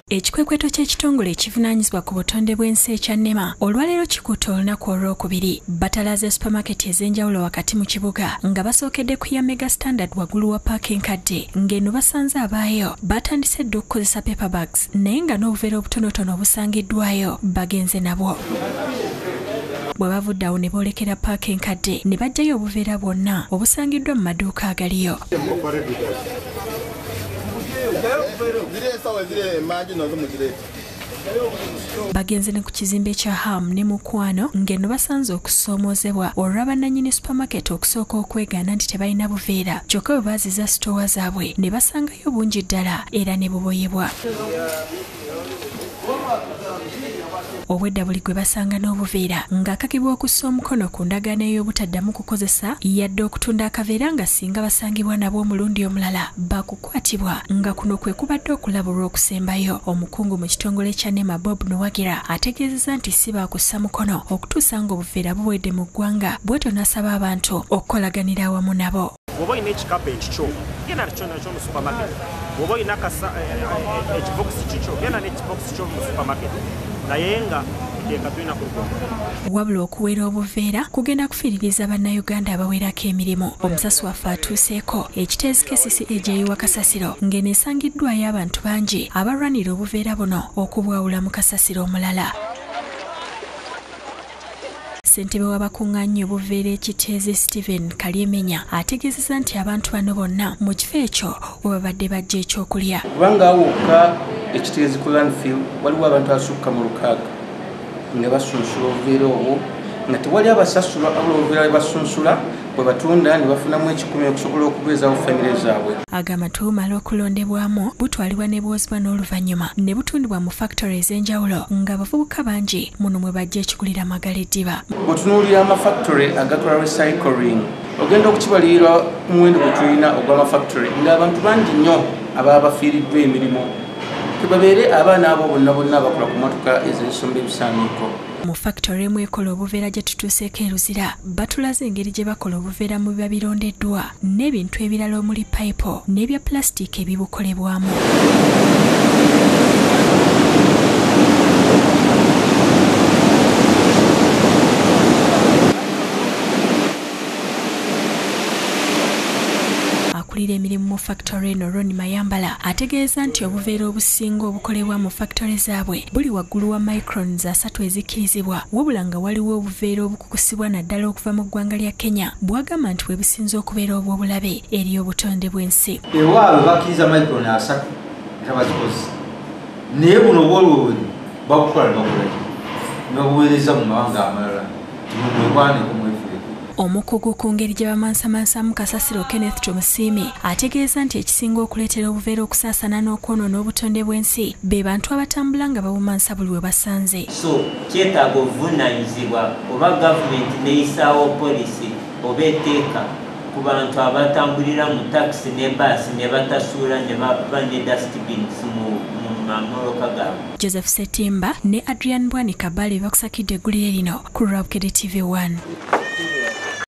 Ekikwekweto ky'ekitongole ekivunaanyizibwa ku butonde bw'ensi ekya NEMA olwaleero kikutte olunaku olwokubiri batalaze supamaketi ez'enjawulo wakati mu kibuga nga basookedde ku ya Mega Standard waggulu wa paaka enkadde ng'eno basanze abaayo batandise dda okukozesa paper bags naye nga n'obuveera obutonotono obusangiddwayo bagenze nabwo. Bwe bavudde awo ne boolekera paaka enkadde ne baggyayo obuveera bwonna obusangiddwa mu maduuka agaliyo. Bagenze ne ku kizimbe kya Ham ne Mukwano ng'eno basanze okusoomoozebwa olwa bannannyini supamaketi okusooka okwegaana nti tebalina buveera kyokka bwe baaziza sitoowa zaabwe ne basangayo bungi ddala era ne buboyebwa. Obwedda buli gwe basanga n'obuveera ng'akakibwa okussa omukono ku ndagaano ey'obutaddamu kukozesa yadde okutunda akaveera nga singa basangibwa nabwo omulundi omulala bakukwatibwa nga kuno kwe kubadde okulaba olw'okusembayo. Omukungu mu kitongole kya NEMA Bob Nowagira ategeezezza nti si baakussa mukono okutuusa ng'obuveera buwedde mu ggwanga bw'etyo n'asaba abantu okukolaganira awamu nabo. Bw'oba olina ekikapu ekikyo genda nakyo nakyo mu supamaketi, bw'oba olina ekibokisi kikyo genda n'ekibokisi kyo mu supamaketi naye nga teeka tulina kulikonda. Wabula okuweera obuveera kugenda kufiiririza bannayuganda abawerako emirimu. Omusasi waffe atuuseeko ekiteezi KCCA ewa kasasiro ng'eno esangiddwayo abantu bangi abalwanira obuveera buno okubwawula mu kasasiro omulala. Ssentebe w'abakungaanya obuveera ekiteezi Stephen Kalyemenya ategeezezza nti abantu bano bonna mu kifo ekyo we babadde bajja ekyokulya. Kubanga awokka ekiteezi ku landfill waliwo abantu asukka mu 600 nga basunsula obuveera obwo nga tewali abasasula abula obuveera bwe basunsula bwe batunda ne bafunamu 10 okusobola okubeezawo famire zaabwe. Agamba tubumala okulondebwamu butwalibwa ne bwozibwa n'oluvannyuma ne butundibwa mu factory ez'enjawulo nga abavubuka bangi muno mwe bajja ekigulira Magala eddiba. Bw'otunuulira amafactory agakola recycling ogenda okukibalirira omuwendo gwe tulina ogw'amafactory ng'abantu bangi nnyo ababa bafiiriddwa emirimu tebabeere abaana abo bonna bakola ku mmotoka ez'ensomba ebisaaniiko. Mu factory emu ekola obuveera gye tutuuseeko e Luzira batulaze engeri gye bakola obuveera mu biba birondeddwa n'ebintu ebirala omuli payipo n'ebya plastic ebibukolebwamu. Akulira emirimu mu factory eno Ron Mayambala ategeeza nti obuveera obusinga obukolebwa mu factory zaabwe buli waggulu wa microns 3 ezikkirizibwa wabula nga waliwo obuveera obukukusibwa naddala okuva mu ggwanga lya Kenya bw'agamba nti bwe businza okubeera obw'obulabe eri obutonde bw'ensi. Ewaabwe bakkiriza micron 3 tabazikozi naye buno obwolwobuli babukola n'obuweereza mu mawanga amalala tumugwekwaneko mwefuge. Omukugu ku ngeri gye bamansamansamu kasasiro Kenneth Tumusiime ategeeza nti ekisinga okuleetera obuveera okusaasaana n'okwonoona obutonde bw'ensi be bantu abatambula nga babumansa buli we basanze. So kyetaaga obuvunaanyizibwa oba gavumenti n'eyisaawo polisi oba etteeka ku bantu abatambulira mu takisi ne baasi ne batasuula ne baba ne dustbins mu mamoloka gaabwe. Joseph Setimba ne Adrian Bwanika Bale bakusakidde eggulire lino ku Bukedde TV 1.